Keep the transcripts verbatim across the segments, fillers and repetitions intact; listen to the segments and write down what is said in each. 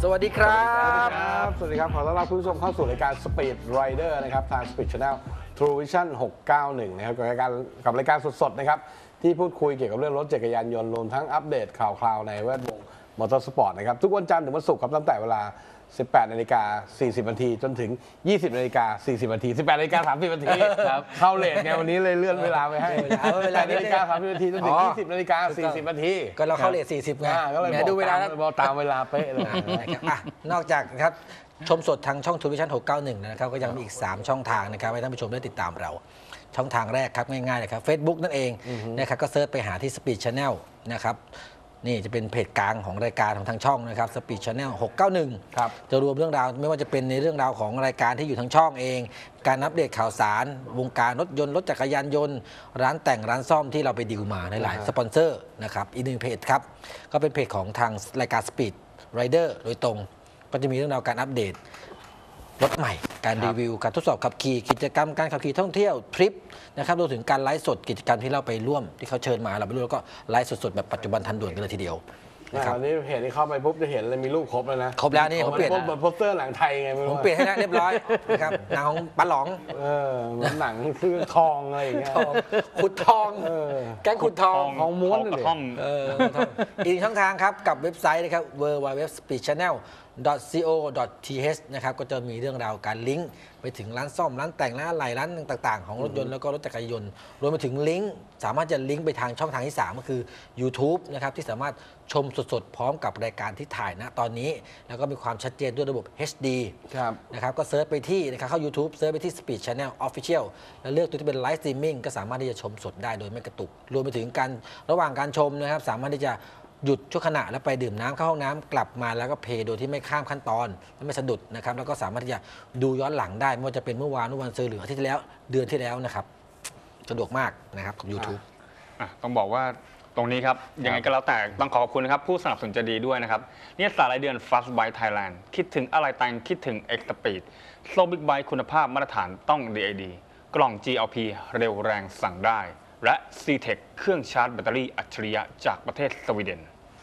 วัสดีครับสวัสดีครับขอต้อนรับคุณผู้ชมเข้าสู่รายการ Speed Rider นะครับทาง Speed Channel True Vision หกเก้าหนึ่งนะครับกับรายการกับรายการสดๆนะครับที่พูดคุยเกี่ยวกับเรื่องรถจักรยานยนต์รวมทั้งอัปเดตข่าวคราวในแวดวงมอเตอร์สปอร์ตนะครับทุกวันจันทร์ถึงวันศุกร์ครับตั้งแต่เวลา สิบแปดนาฬิกาสี่สิบนาทีจนถึง ยี่สิบนาฬิกาสี่สิบนาที สิบแปดนาฬิกาสามสิบนาทีเข้าเลทไงวันนี้เลยเลื่อนเวลาไปให้เวลานาฬิกาสามสิบนาทีจนถึง ยี่สิบนาฬิกาสี่สิบนาทีก็เราเข้าเลทสี่สิบไงก็เลยดูเวลาบอกตามเวลาเป๊ะเลยนอกจากครับชมสดทางช่อง True Vision หกเก้าหนึ่งนะครับก็ยังมีอีกสามช่องทางนะครับให้ท่านผู้ชมได้ติดตามเราช่องทางแรกครับง่ายๆเลยครับ Facebook นั่นเองนะครับก็เซิร์ชไปหาที่ Speed Channel นะครับนี่จะเป็นเพจกลางของรายการของทางช่องนะครับ Speed Channel หกเก้าหนึ่งครับจะรวมเรื่องราวไม่ว่าจะเป็นในเรื่องราวของรายการที่อยู่ทางช่องเองการอัปเดตข่าวสารวงการรถยนต์รถจักรยานยนต์ร้านแต่งร้านซ่อมที่เราไปดีลมาในหลายสปอนเซอร์นะครับอีกหนึ่งเพจครับก็เป็นเพจของทางรายการ Speed Rider โดยตรงก็จะมีเรื่องราวการอัปเดตรถใหม่การรีวิวการทดสอบขับขี่กิจกรรมการขับขี่ท่องเที่ยวทริปนะครับรวมถึงการไลฟ์สดกิจกรรมที่เราไปร่วมที่เขาเชิญมาเราไปร่วมแล้วก็ไลฟ์สดๆแบบปัจจุบันทันด่วนกันเลยทีเดียวนะครับวันนี้เห็นที่เข้าไปปุ๊บจะเห็นเลยมีรูปครบแล้วนะครบแล้วนี่ผมเปลี่ยนเหมือนโปสเตอร์หนังไทยไงไม่รู้ผมเปลี่ยนให้แล้วเรียบร้อยนะครับหนังของปลาหลองเออเหมือนหนังคือทองอะไรอย่างเงี้ยขุดทองแก๊งขุดทองทองม้วนเลยอีกช่องทางครับกับเว็บไซต์นะครับ ดับเบิลยู ดับเบิลยู ดับเบิลยู ดอท speed channel ดอท ซี โอ ดอท ที เอช นะครับก็จะมีเรื่องราวการลิงก์ไปถึงร้านซ่อมร้านแต่งร้านอะไหล่ร้านต่างๆของรถยนต์แล้วก็รถจักรยานยนต์รวมไปถึงลิงก์สามารถจะลิงก์ไปทางช่องทางที่สามก็คือ YouTube นะครับที่สามารถชมสดๆพร้อมกับรายการที่ถ่ายณตอนนี้แล้วก็มีความชัดเจนด้วยระบบ เอช ดี นะครับก็เซิร์ชไปที่นะครับเข้า YouTube เซิร์ชไปที่ Speed Channel Official แล้วเลือกตัวที่เป็นไลฟ์สตรีมมิ่งก็สามารถที่จะชมสดได้โดยไม่กระตุกรวมไปถึงการระหว่างการชมนะครับสามารถที่จะหยุดชั่วขณะแล้วไปดื่มน้ำเข้าห้องน้ำกลับมาแล้วก็เพย์โดยที่ไม่ข้ามขั้นตอนไม่สะดุดนะครับแล้วก็สามารถที่จะดูย้อนหลังได้ไม่ว่าจะเป็นเมื่อวานเมื่อวันซื้อหรืออาทิตย์ที่แล้วเดือนที่แล้วนะครับสะดวกมากนะครับกับ YouTube ต้องบอกว่าตรงนี้ครับยังไงก็แล้วแต่ต้องขอขอบคุณนะครับผู้สนับสนุนจะดีด้วยนะครับนี่สารายเดือน Fast Bike Thailand คิดถึงอะไรแต่งคิดถึง X Speed โซ่บิ๊กไบค์คุณภาพมาตรฐานต้อง ดี ไอ ดี กล่อง จี แอล พี เร็วแรงสั่งได้และ C-Tech เครื่องชาร์จแบตเตอรี่อัจฉริยะจากประเทศสวีเดน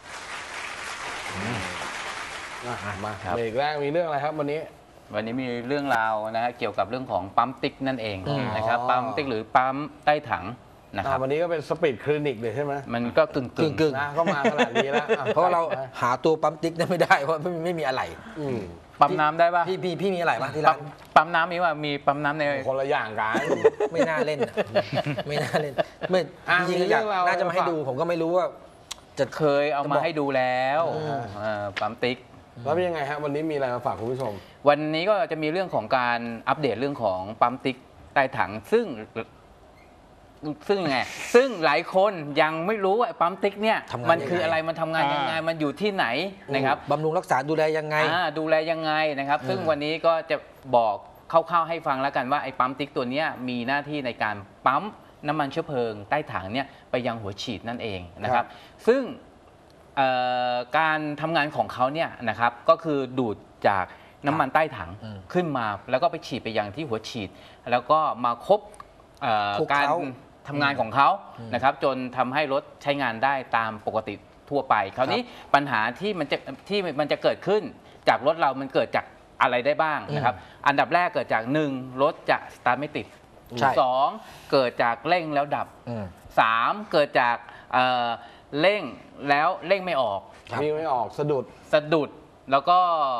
มาเบรกแรกมีเรื่องอะไรครับวันนี้วันนี้มีเรื่องราวนะฮะเกี่ยวกับเรื่องของปั๊มติ๊กนั่นเองนะครับปั๊มติ๊กหรือปั๊มใต้ถังนะครับวันนี้ก็เป็นสปีดคลินิกเลยใช่ไหมมันก็กึ่งกึ่งกึ่งนะก็มาขนาดนี้แล้วเพราะเราหาตัวปั๊มติ๊กไม่ได้เพราะไม่ไม่มีอะไรปั๊มน้ำได้ป่ะพี่พี่พี่มีอะไรป่ะที่ร้านปั๊มน้ำมีว่ามีปั๊มน้ำในคนละอย่างกันไม่น่าเล่นไม่น่าเล่นไม่จริงๆอยากน่าจะมาให้ดูผมก็ไม่รู้ว่าจะเคยเอามาให้ดูแล้วปั๊มติ๊กแล้วเป็นยังไงฮะวันนี้มีอะไรมาฝากคุณผู้ชมวันนี้ก็จะมีเรื่องของการอัปเดตเรื่องของปั๊มติ๊กใต้ถังซึ่งซึ่งไงซึ่งหลายคนยังไม่รู้ว่าปั๊มติ๊กเนี่ยมันคืออะไรมันทำงานยังไงมันอยู่ที่ไหนนะครับบำรุงรักษาดูแลยังไงดูแลยังไงนะครับซึ่งวันนี้ก็จะบอกคร่าวๆให้ฟังแล้วกันว่าไอ้ปั๊มติ๊กตัวนี้มีหน้าที่ในการปั๊มน้ำมันเชื้อเพลิงใต้ถังเนี่ยไปยังหัวฉีดนั่นเองนะครับซึ่งการทำงานของเขาเนี่ยนะครับก็คือดูดจากน้ำมันใต้ถังขึ้นมาแล้วก็ไปฉีดไปยังที่หัวฉีดแล้วก็มาครบการทำงานของเขานะครับจนทำให้รถใช้งานได้ตามปกติทั่วไปคราวนี้ปัญหาที่มันจะที่มันจะเกิดขึ้นจากรถเรามันเกิดจากอะไรได้บ้างนะครับอันดับแรกเกิดจากหนึ่งรถจะสตาร์ทไม่ติดสองเกิดจากเร่งแล้วดับสามเกิดจากเร่งแล้วเร่งไม่ออกวิ่งไม่ออกสะดุดสะดุดแล้วก็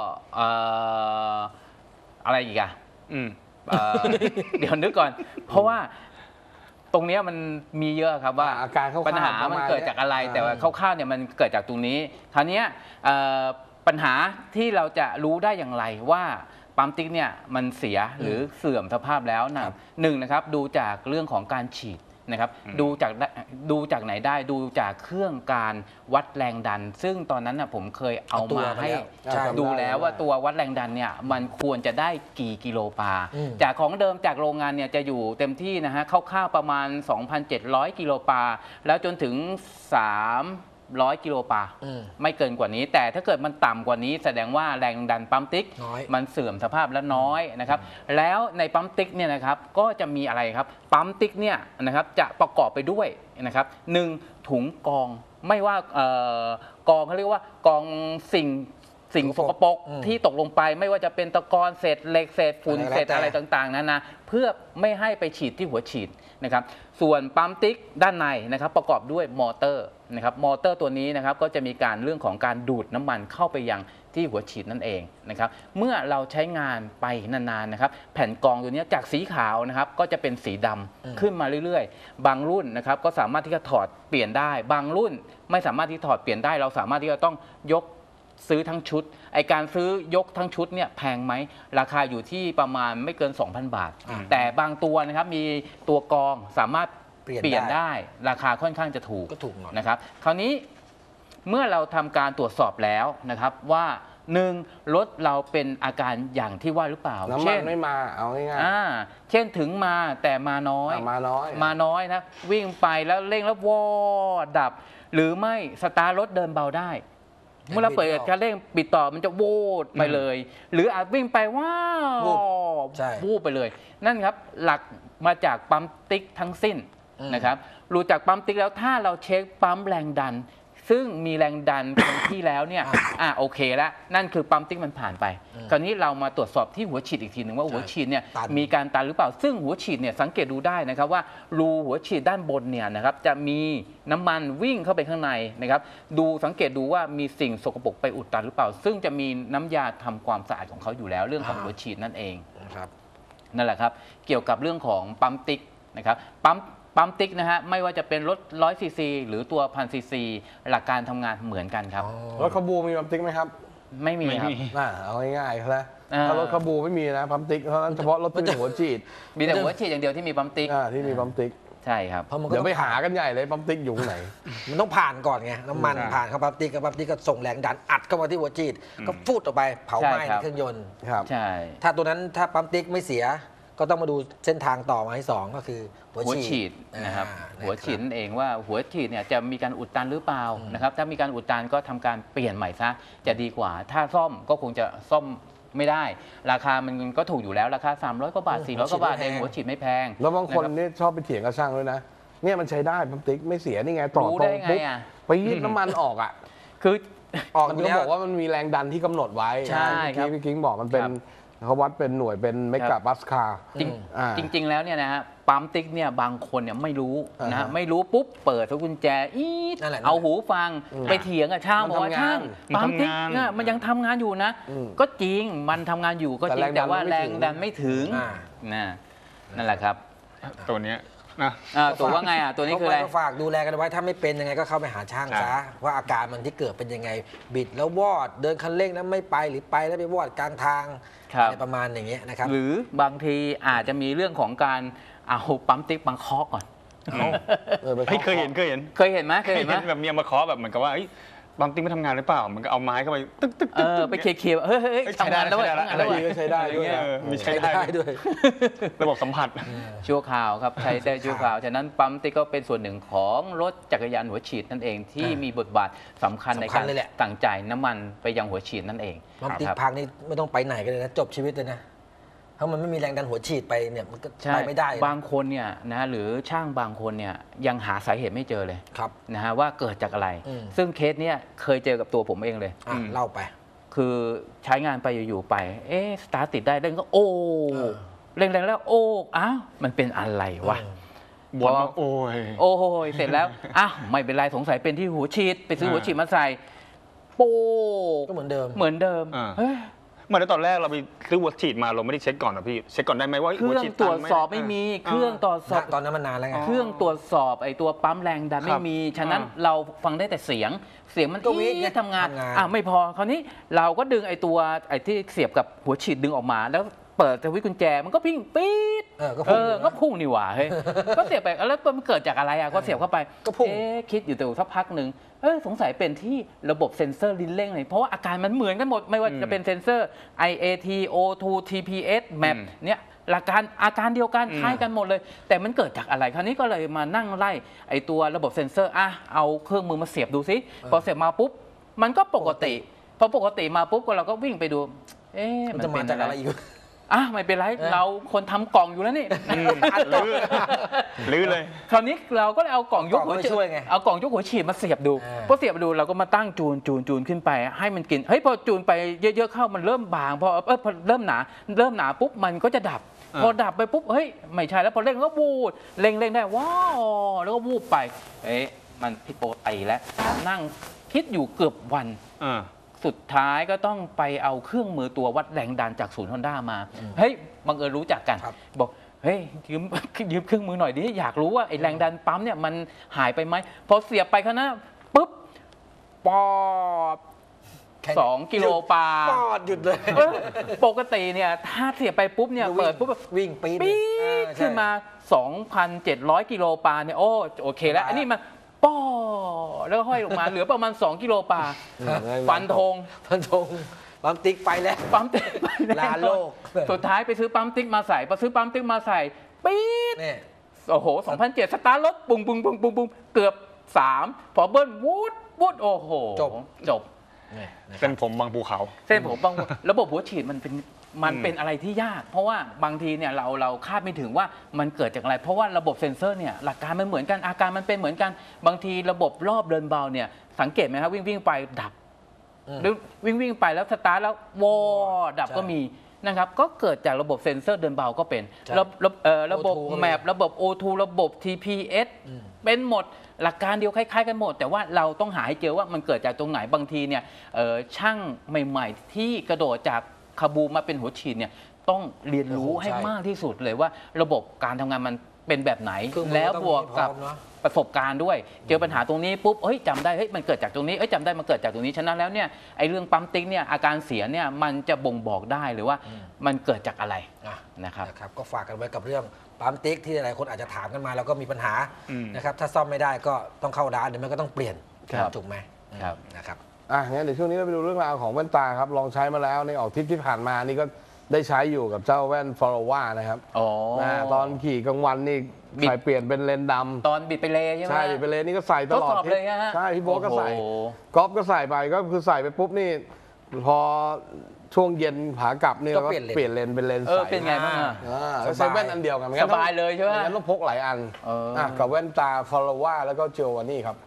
อะไรอีกอ่ะเดี๋ยวนึกก่อนเพราะว่าตรงนี้มันมีเยอะครับว่าปัญหามันเกิดจากอะไรแต่ว่าคร่าวๆเนี่ยมันเกิดจากตรงนี้คราวนี้ปัญหาที่เราจะรู้ได้อย่างไรว่าปั๊มติ๊กเนี่ยมันเสียหรือเสื่อมสภาพแล้วนะหนึ่งนะครับดูจากเรื่องของการฉีดนะครับดูจากดูจากไหนได้ดูจากเครื่องการวัดแรงดันซึ่งตอนนั้นนะผมเคยเอามาให้ดูแล้วว่าตัววัดแรงดันเนี่ยมันควรจะได้กี่กิโลบาร์จากของเดิมจากโรงงานเนี่ยจะอยู่เต็มที่นะฮะคร่าวๆประมาณ สองพันเจ็ดร้อย กิโลบาร์แล้วจนถึงสามร้อยกิโลบาร์ไม่เกินกว่านี้แต่ถ้าเกิดมันต่ำกว่านี้แสดงว่าแรงดันปั๊มติ๊กมันเสื่อมสภาพและน้อยนะครับแล้วในปั๊มติ๊กเนี่ยนะครับก็จะมีอะไรครับปั๊มติ๊กเนี่ยนะครับจะประกอบไปด้วยนะครับหนึ่งถุงกองไม่ว่ากองเขาเรียกว่ากองสิ่งสิ่งสกปรกอืมที่ตกลงไปไม่ว่าจะเป็นตะกอนเศษเหล็กเศษฝุ่นอะไรก็เศษอะไรแล้วแต่ต่างๆนั้นนะเพื่อไม่ให้ไปฉีดที่หัวฉีดนะครับส่วนปั๊มติ๊กด้านในนะครับประกอบด้วยมอเตอร์นะครับมอเตอร์ตัวนี้นะครับก็จะมีการเรื่องของการดูดน้ำมันเข้าไปยังที่หัวฉีดนั่นเองนะครับเมื่อเราใช้งานไปนานๆนะครับแผ่นกรองตัวนี้จากสีขาวนะครับก็จะเป็นสีดำขึ้นมาเรื่อยๆ บางรุ่นนะครับก็สามารถที่จะถอดเปลี่ยนได้ บางรุ่นไม่สามารถที่ถอดเปลี่ยนได้เราสามารถที่จะต้องยกซื้อทั้งชุดไอการซื้อยกทั้งชุดเนี่ยแพงไหมราคาอยู่ที่ประมาณไม่เกิน สองพัน บาทอ่าแต่บางตัวนะครับมีตัวกรองสามารถเปลี่ยนเปลี่ยนได้ได้ราคาค่อนข้างจะถูกก็ถูกหน่อยนะครับคราวนี้เมื่อเราทำการตรวจสอบแล้วนะครับว่าหนึ่งรถเราเป็นอาการอย่างที่ว่าหรือเปล่าน้ำมัเช่นนไม่มาเอาง่ายอ่าเช่นถึงมาแต่มาน้อยๆอ่ะมาน้อยมาน้อยนะวิ่งไปแล้วเร่งแล้ววอดดับ หรือไม่สตาร์ทรถเดินเบาได้ยังเมื่อเราเปิดบิดไม่ออกการเร่งปิดต่อมันจะโวดไปเลย หรืออาจวิ่งไปว้าววูบใช่วูบไปเลย นั่นครับหลักมาจากปั๊มติ๊กทั้งสิ้นอืมนะครับรู้จากปั๊มติ๊กแล้วถ้าเราเช็คปั๊มแรงดัน ซึ่งมีแรงดันคงที่แล้วเนี่ยอ่ะโอเคแล้วนั่นคือปั๊มติ๊กมันผ่านไป คราวนี้เรามาตรวจสอบที่หัวฉีดอีกทีหนึ่งว่าหัวฉีดเนี่ยตันมีการตันหรือเปล่า ซึ่งหัวฉีดเนี่ยสังเกตดูได้นะครับว่ารูหัวฉีดด้านบนเนี่ยนะครับจะมีน้ำมันวิ่งเข้าไปข้างในนะครับดูสังเกตดูว่ามีสิ่งสกปรกไปอุดตันหรือเปล่า ซึ่งจะมีน้ำยาทำความสะอาดของเขาอยู่แล้วเรื่องของหัวฉีดนั่นเองนะครับนั่นแหละครับเกี่ยวกับเรื่องของปั๊มติ๊กนะครับปั๊มปั๊มติ๊กนะฮะไม่ว่าจะเป็นรถร้อยซีซีหรือตัวพันซีซีหลักการทำงานเหมือนกันครับรถขบูมีปั๊มติ๊กไหมครับไม่มีครับไม่มีน่าเอาง่ายๆนะอ่าถ้ารถขบูไม่มีนะปั๊มติ๊กเพราะฉะนั้นเฉพาะรถที่มีหัวฉีดมีแต่หัวฉีดอย่างเดียวที่มีปั๊มติ๊กอ่าที่มีปั๊มติ๊กใช่ครับเพราะมันก็เดี๋ยต้วองไปหากันใหญ่เลยปั๊มติ๊กอยู่ตรงไหนมันต้องผ่านก่อนไงน้ำมันใช่ผ่านเข้าปั๊มติ๊กกับปั๊มติ๊กก็ส่งแรงดันอัดเข้ามาที่หัวฉีดก็ฟูดออกไปเผาไหม้ใช่ครับในเครื่องยนต์ครับใช่ถ้าตัวนั้นถ้าปั๊มติ๊กไม่เสีย ก็ต้องมาดูเส้นทางต่อมาที่สองก็คือหัวหัวฉีฉีดดนะครับอ่าหัวฉีดนั่นเองว่าหัวฉีดเนี่ยจะมีการอุดตันหรือเปล่านะครับถ้ามีการอุดตันก็ทำการเปลี่ยนใหม่ซะจะดีกว่า ถ้าซ่อมก็คงจะซ่อมไม่ได้ ราคามันก็ถูกอยู่แล้วราคาสามร้อยกว่าบาทสี่ร้อยกว่าบาทเองหัวฉีดไม่แพงแล้วบางคนนะรับนี่ชอบไปเถียงกับช่างด้วยนะ เนี่ยมันใช้ได้ปั๊มติ๊กไม่เสียนี่ไงต่อรู้ตรได้งไงปุ๊บอ่ะไปยีดน้ำมันออกอ่ะคือออกมันก็บอกว่ามันมีแรงดันที่กำหนดไว้ใช่ครับพี่กิ้งบอกมันเป็นครับเขาวัดเป็นหน่วยเป็นเมกะปัสคาจริงอ่าจริง ๆ แล้วเนี่ยนะฮะปั๊มติ๊กเนี่ยบางคนเนี่ยไม่รู้นะฮะอ่าฮะไม่รู้ปุ๊บเปิดกุญแจอีดนั่นแหละเอาหูฟังอืมไปเถียงกับช่างมันบอกว่าทำงานช่างมันปั๊มติ๊กทำงานเนี่ยมันยังทำงานอยู่นะอืมก็จริงมันทำงานอยู่ก็จริงแต่แรงดันแต่ว่ามันไม่แรงถึงดันไม่ถึงอ่านะนั่นแหละครับตัวเนี้ยนะอ่าตัวว่าไงอ่ะตัวนี้คืออะไรก็ฝากดูแลกันไว้ถ้าไม่เป็นยังไงก็เข้าไปหาช่างครัซะบว่าอาการมันที่เกิดเป็นยังไงบิดแล้ววอดเดินคันเร่งแล้วไม่ไปหรือไปแล้วไปวอดกลางทางครับอะไรประมาณอย่างเงี้ยนะครับหรือบางทีอาจจะมีเรื่องของการเอาปั๊มติ๊กบังเคาะก่อนเออไปเฮ้ยเคยเห็นเคยเห็นเคยเห็นไหมเคยเห็นไหมแบบเมียมาเคาะแบบเหมือนกับว่าเอ้ยปั๊มติ๊กไม่ทำงานหรือเปล่า มันก็เอาไม้เข้าไปตึ๊กตึ๊กเอตึ๊กอไปเคลียร์ๆเฮ้ยเฮ้ยเฮ้ยเอ้ยทำงานแล้วเว้ยใช้ทำได้งานใช้แล้วเว้ยก็ใช้ได้ด้วยเออมีใช้ใช้ได้ได้ด้วยระบบสัมผัสชั่วคราวครับใช้ได้ชั่วคราวฉะนั้นปั๊มติ๊กก็เป็นส่วนหนึ่งของรถจักรยานหัวฉีดนั่นเองที่อ่ามีมีบทบาทสำคัญในสำคักาญรเลยแหละสั่งจ่ายน้ำมันไปยังหัวฉีดนั่นเองปั๊มติ๊กครับพังนี่ไม่ต้องไปไหนกันเลยนะจบชีวิตเลยนะถ้ามันไม่มีแรงดันหัวฉีดไปเนี่ยมันก็ใช่ไปไม่ได้นะบางคนเนี่ยนะหรือช่างบางคนเนี่ยยังหาสาเหตุไม่เจอเลยครับนะฮะว่าเกิดจากอะไรอืมซึ่งเคสเนี้ยเคยเจอกับตัวผมเองเลยอ่ะอืมเล่าไปคือใช้งานไปอยู่ๆไป เอ๊ะสตาร์ทติดได้เร่งก็โอ้เออเร่งๆแล้วโอ้อ้าวมันเป็นอะไรวะบวมมาโอ้ยโอ้โหเสร็จแล้ว อ้าว ไม่เป็นไรสงสัยเป็นที่หัวฉีด ไปซื้ออ่าหัวฉีดมาใส่ โป้ก็เหมือนเดิมเหมือนเดิมอ่าเฮ้ยเหมือนตอนแรกเราไปซื้อหัวฉีดมาเราไม่ได้เช็คก่อนนะพี่ เช็คก่อนได้ไหมว่าเคหัวรื่องฉีดตรวจนหสอบไม่มี เครื่องตรวจสอบณตอนนั้นมันนานแล้วไงเครื่องตรวจสอบไอ้ตัวปั๊มแรงดันครัไม่บมี ฉะนั้นอ่าเราฟังได้แต่เสียง เสียงมันก็วิทย์ไงอี๊ดทำงานทำงานอ่ะไม่พอ คราวนี้เราก็ดึงไอ้ตัวไอ้ที่เสียบกับหัวฉีดดึงออกมา แล้วเปิดสวิตช์กุญแจมันก็พิ่งปี๊ดเออก็เอพุ่งออยู่นะก็พุ่งนี่หว่าเฮ้ย ก็เสียบไปแล้วมันเกิดจากอะไรอ่ะ ก็เสียบเข้าไปก็พุ่งเอ๊ะคิดอยู่แต่สักพักหนึ่งเออสงสัยเป็นที่ระบบเซ็นเซอร์ลิ้นเร่งเลยเพราะว่าอาการมันเหมือนกันหมด ไม่ว่าจะเป็นเซ็นเซอร์ ไอ เอ ที โอ ทู ที พี เอส Map อืมเนี่ยหลักการอาการเดียวกันอืมคล้ายกันหมดเลย แต่มันเกิดจากอะไรคราวนี้ก็เลยมานั่งไล่ไอตัวระบบเซ็นเซอร์อ่ะเอาเครื่องมือมาเสียบดูซิพอเสียบมาปุ๊บมันก็ปกติพอปกติมาปุ๊บก็เราก็วิ่งไปดู เอ๊ะมันมันจะเป็มาน จากอะอะไร ไรอีกอ่ะไม่เป็นไรเออเราคนทำกล่องอยู่แล้วนี่ลื้อลื้อเลยคราวนี้เราก็เลยเอากล่องยกหัวเอากล่องไปช่วยไงเอากล่องยกหัวฉีดมาเสียบดูเออพอเสียบดูเราก็มาตั้งจูนจูนจูนขึ้นไป ให้มันกินเฮ้ยพอจูนไปเยอะๆเข้ามันเริ่มบางพอเออพอเริ่มหนาเริ่มหนาปุ๊บมันก็จะดับอ่าพอดับไปปุ๊บเฮ้ยไม่ใช่แล้วพอเร่งก็วูดเร่งเร่งได้ว้าวแล้วก็วูบไปเอ๊ะมันผิดปกติแล้วนั่งคิดอยู่เกือบวันอ่าสุดท้ายก็ต้องไปเอาเครื่องมือตัววัดแรงดันจากศูนย์ฮอนด้ามาเฮ้ยบังเอิญรู้จักกันครับบอกเฮ้ยยืม ยืมเครื่องมือหน่อยดิอยากรู้ว่าไอ้แรงดันปั๊มเนี่ยมันหายไปไหมพอเสียบไปข้างหน้าปุ๊บปอดแค่นี้สองกิโลปาปอดหยุดเลยเออปกติเนี่ยถ้าเสียบไปปุ๊บเนี่ยเปิดปุ๊บวิ่งปี๊ดปี๊เออดใช่ขึ้นมา สองพันเจ็ดร้อย กิโลปาเนี่ยโอ้โอเคแล้วสบายอันนี้มันป้อแล้วก็ห้อยลงมา เหลือประมาณ สอง กิโลปา ฟันธงพันธงปั๊มติ๊กไปแล้วปั๊มติ๊กไปแวลาโลกสุดท้ายไปซื้อปั๊มติ๊กมาใส่พอซื้อปั๊มติ๊กมาใส่ปี๊ดนี่โอ้โหสองพันเจ็ด สตาร์ทรถปุ้งปุ้งปุ้งปุ้งปุ้งเกือบสามพอเบิ้ลวูดวูดโอ้โหจบจบนี่นะคเส้รับนผมบางภูเขาเส้นผมบางระบบหัวฉีดมันเป็นมันอืมเป็นอะไรที่ยาก เพราะว่าบางทีเนี่ยเราเราคาดไม่ถึงว่ามันเกิดจากอะไร เพราะว่าระบบเซ็นเซอร์เนี่ยหลักการมันเหมือนกันอาการมันเป็นเหมือนกันบางทีระบบรอบเดินเบาเนี่ยสังเกตไหมครับวิ่งวิ่งไปดับอืมหรือวิ่งวิ่งไปแล้วสตาร์ทแล้ววอดับใช่ก็มีนะครับก็เกิดจากระบบเซ็นเซอร์เดินเบาก็เป็นใช่ระระเอ่อระบบโอ ทูก็มีแมประบบ โอ ทู ระบบ ที พี เอสอืมเป็นหมดหลักการเดียวคล้ายๆกันหมด แต่ว่าเราต้องหาให้เจอว่ามันเกิดจากตรงไหนบางทีเนี่ยเอ่อช่างใหม่ๆ ที่กระโดดจากคาบูมาเป็นหัวฉีดเนี่ยต้องเรียนรู้โอ้โหให้ใช่มากที่สุดเลยว่าระบบการทำงานมันเป็นแบบไหนเครื่องมือแล้วต้องบวกมีพร้กัอบ มเนอะประสบการณ์ด้วย เจอปัญหาตรงนี้ปุ๊บเฮ้ยจำได้เฮ้ยมันเกิดจากตรงนี้เอ้ยจำได้มันเกิดจากตรงนี้ฉะนั้นแล้วเนี่ยไอ้เรื่องปั๊มติ๊กเนี่ยอาการเสียเนี่ยมันจะบ่งบอกได้เลยว่ามันเกิดจากอะไรอ่ะนะครับนะครับก็ฝากกันไว้กับเรื่องปั๊มติ๊กที่หลายคนอาจจะถามกันมาแล้วก็มีปัญหาอืมนะครับถ้าซ่อมไม่ได้ก็ต้องเข้าร้านหรือไม่ก็ต้องเปลี่ยนครับถูกไหมครับนะครับอ่ะงั้นเดี๋ยวช่วงนี้เราไปดูเรื่องราวของแว่นตาครับลองใช้มาแล้วในออกทริปที่ผ่านมานี่ก็ได้ใช้อยู่กับเจ้าแว่นฟลอว่านะครับอ๋อนะตอนขี่กลางวันนี่บิดใส่เปลี่ยนเป็นเลนส์ดำตอนบิดไปเลยใช่ไหมใช่ไปเลยนี่ก็ใส่ตลอดทดสอบเลยฮะใช่พี่โบ๊ทก็ใส่โอ้โหก๊อฟก็ใส่ไปก็คือใส่ไปปุ๊บนี่ พอช่วงเย็นผากลับนี่ก็เราก็เปลี่ยนเลนส์เปลี่ยนเลนส์เป็นเลนส์เอใสอเป็นไงบ้างอ่ะอ่าสบายใส่แว่นอันเดียวกันไม่งั้นสบายเลยใช่ไหมไม่งั้นต้องพกหลายอันเอออ่ะกับแว่นตาฟลอว่าแล้วก็เจวานี่ครับ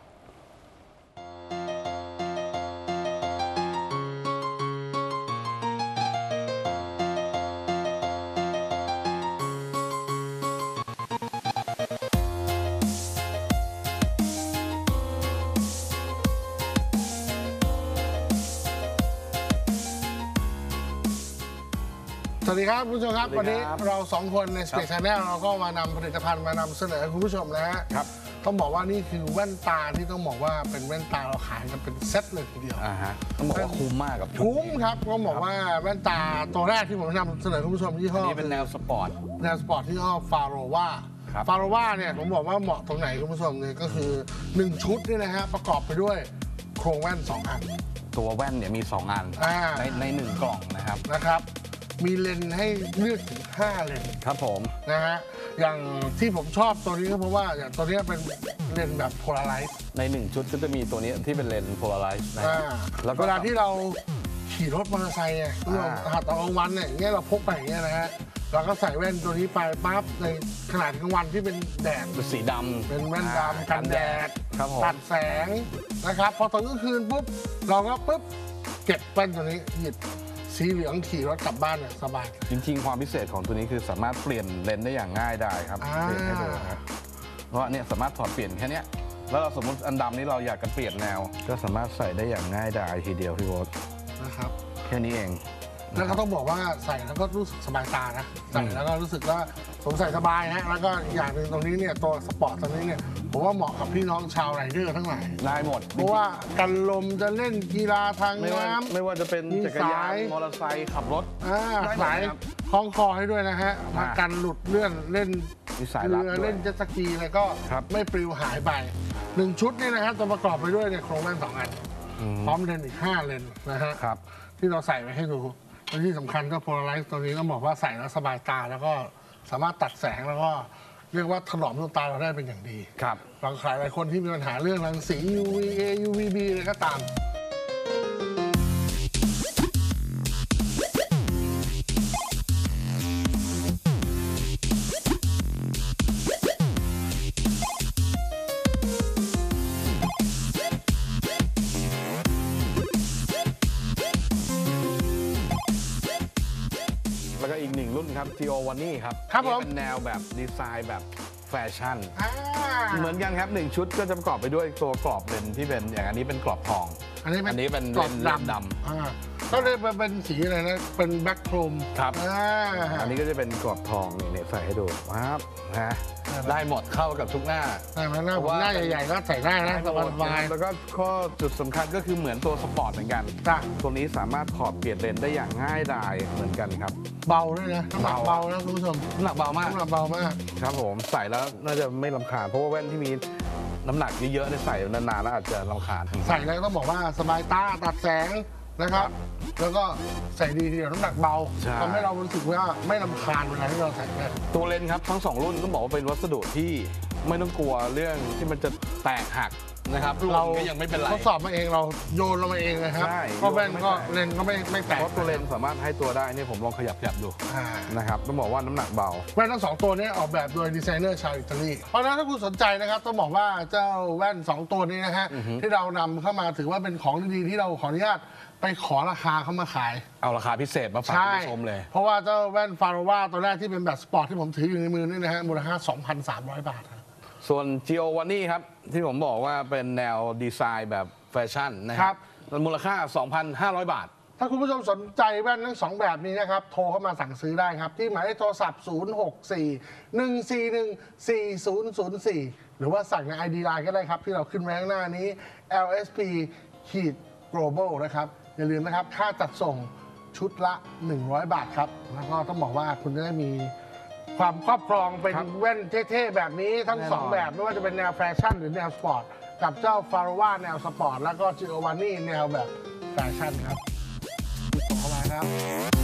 สวัสดีครับคุณผู้ชมครับสวัวันสดีนี้ครับเราสองคนใน Space Channel เราก็มานำผลิตภัณฑ์มานำเสนอให้คุณผู้ชมนะฮะครับต้องบอกว่านี่คือแว่นตาที่ต้องบอกว่าเป็นแว่นตาเราขายกันเป็นเซ็ตเลยทีเดียวอ่าฮะต้องบอกว่าคุ้มมากกับชุดคุ้มนี้ครับต้องบอกว่าแว่นตาตัวแรกที่ผมนำเสนอคุณผู้ชมยี่ห้อนี่เป็นแนวสปอร์ตแนวสปอร์ตที่ยี่ห้อฟาโรวาครับฟาโรวาเนี่ยผมบอกว่าเหมาะตรงไหนคุณผู้ชมเนี่ยก็คือหนึ่งชุดนี่นะฮะประกอบไปด้วยโครงแว่นสองอันตัวแว่นเนี่ยมีสองอันอ่าในในหนึ่งกล่องนะครับนะครับมีเลนส์ให้เลือกถึงห้าเลนส์ครับผมนะฮะ อย่างที่ผมชอบตัวนี้ก็เพราะว่าอย่างตัวนี้เป็นเลนส์แบบโพลาไรซ์ในหนึ่งชุดก็จะมีตัวนี้ที่เป็นเลนส์โพลาไรซ์นะอ่าแล้วก็เวลาที่เราขี่รถมอเตอร์ไซค์เนี่ยคุณผู้ชมอ่าหาตอนกลางวันเนี่ยอย่างเงี้ยเราพกไปอย่างเงี้ยนะฮะ เราก็ใส่แว่นตัวนี้ไปปั๊บในขนาดกลางวันที่เป็นแดดเป็นสีดำเป็นแว่นอ่าดำกันแดดครับผมตัดแสงนะครับ พอตอนกลางคืนปุ๊บ เราก็ปุ๊บเก็บแว่นตัวนี้หยิบสีเหลืองขี่รถกลับบ้านเนี่ยสบายจริงๆ ความพิเศษของตัวนี้คือสามารถเปลี่ยนเลนส์ได้อย่างง่ายได้ครับอ่าเปลี่ยนให้ดูครับเพราะว่าเนี่ยสามารถถอดเปลี่ยนแค่เนี้ยแล้วเราสมมติอันดำนี้เราอยากจะเปลี่ยนแนว ก็สามารถใส่ได้อย่างง่ายดายทีเดียวพี่โบ๊ทนะครับแค่นี้เองแล้วก็ต้องบอกว่าใส่แล้วก็รู้สึกสบายตานะ ใส่แล้วก็รู้สึกว่าสงสัยสบายนะแล้วก็อีกอย่างหนึ่งตรงนี้เนี่ยตัวสปอร์ตตรงนี้เนี่ยผมว่าเหมาะกับพี่น้องชาวไรเดอร์ทั้งหลายได้หมดเพราะว่ากันลมจะเล่นกีฬาทางไม่ว่าน้ำไม่ว่าจะเป็นมีจักรยาสาน ยมอเตอร์ไซค์ขับรถอ่าได้หมดสายนะครับคล้องคอให้ด้วยนะฮะมากันหลุดเลื่อนเล่นมีสายเรืรัดอด้วยเล่นเจ็ตสกีอะไรก็ครับไม่ปลิวหายไปหนึ่งชุดนี่นะครับจะประกอบไปด้วยเนี่ยโครงแว่นสองอัน พร้อมเลนส์อีกห้าเลนส์นะฮะครับที่เราใส่ไว้ให้ดูและที่สำคัญก็โพลาไรซ์ตัวนี้ต้องบอกว่าใส่แล้วสบายตาแล้วก็สามารถตัดแสงแล้วก็เรียกว่าถนอมดวงตาเราได้เป็นอย่างดีครับบางใครหลายคนที่มีปัญหาเรื่องรังสี ยู วี เอ ยู วี บี อะไรก็ตามคครับ Gio Vanni ครับครับผมนี่เป็นแนวแบบดีไซน์แบบแฟชั่นอ่าเหมือนกันครับหนึ่งชุดก็จะประกอบไปด้วยตัวกรอบเลนที่เป็นอย่างอันนี้เป็นกรอบทองอันนี้เป็นอันนี้เป็นกรอบเลนดำดำอ่าก็เลยเป็นสีอะไรนะเป็นแบ็คโครมครับอ่าอันนี้ก็จะเป็นกรอบทองนี่เนี่ยใส่ให้ดูครับนะได้ไหมได้หมดเข้ากับทุกหน้าได้ไหมหน้าเพผมราะว่าหน้าใหญ่ๆก็ใส่ได้นะสได้หมดบายแล้วก็ข้อจุดสำคัญก็คือเหมือนตัวสปอร์ตเหมือนกันๆจ้ะตัวนี้สามารถถอดเปลี่ยนเลนได้อย่างง่ายดายเหมือนกันครับเบาด้วยนะน้ำหนักเบาเบานะคุณผู้ชมน้ำหนักเบามากน้ำหนักเบามากครับผมใส่แล้วน่าจะไม่รำคาญเพราะว่าแว่นที่มีน้ำหนักเยอะๆเนี่ยใส่นานๆแล้วอาจจะรำคาญใส่แล้วต้องบอกว่าสบายตาตัดแสงนะครับ แล้วก็ใส่ดีทีเดียวน้ำหนักเบาใช่ทำให้เรารู้สึกว่าไม่รำคาญเวลาที่เราใส่แว่นตัวเลนส์ครับทั้งสองรุ่นต้องบอกว่าเป็นวัสดุที่ไม่ต้องกลัวเรื่องที่มันจะแตกหักนะครับหล่เรานก็ยังไม่เป็นไรทดสอบมาเองเราโยนลงมาเองนะครับใช่ก็แว่นก็โยนไม่แตกเลนส์ก็ไม่ไม่แตกเพราะตัวเลนส์สามารถให้ตัวได้เนี่ยผมลองขยับขยับดูอ่านะครับต้องบอกว่าน้ำหนักเบาแว่นทั้งสองตัวนี้ออกแบบโดยดีไซเนอร์ชาวอิตาลีเพราะฉะนั้นถ้าคุณสนใจนะครับต้องบอกว่าเจ้าแว่นสองตัวนี้นะฮะที่เรานำเข้ามาถือว่าเป็นของดีๆที่เราขออนุญาตไปขอราคาเขามาขายเอาราคาพิเศษมาฝากใช่คุณผู้ชมเลยเพราะว่าเจ้าแว่นฟาโรวาตัวแรกที่เป็นแบบสปอร์ตที่ผมถืออยู่ในมือนี่นะฮะมูลค่า สองพันสามร้อย บาทครับส่วน Gio Vanni ครับ ที่ผมบอกว่าเป็นแนวดีไซน์แบบแฟชั่นนะคครัรับบ มันมูลค่า สองพันห้าร้อย บาทถ้าคุณผู้ชมสนใจแว่นทั้งสองแบบนี้นะครับ โทรเข้ามาสั่งซื้อได้ครับ ที่หมายเลขโทรศัพท์ ศูนย์ หก สี่ หนึ่ง สี่ หนึ่ง สี่ ศูนย์ ศูนย์ สี่ หรือว่าสั่งใน ไอ ดี ไลน์ ก็ได้ครับ ที่เราขึ้นไว้ข้างหน้านี้ แอล เอส พี Global นะครับ อย่าลืมนะครับ ค่าจัดส่งชุดละ หนึ่งร้อย บาทครับ แล้วก็ต้องบอกว่าคุณจะได้มีความครอบครองเป็นครับแว่นเท่ๆแบบนี้ทั้งสองแน่นอนแบบไม่ว่าจะเป็นแนวแฟชั่นหรือแนวสปอร์ตกับเจ้าฟาโรวาแนวสปอร์ตแล้วก็จิโอวานี่แนวแบบแฟชั่นครับส่งเข้ามาครับ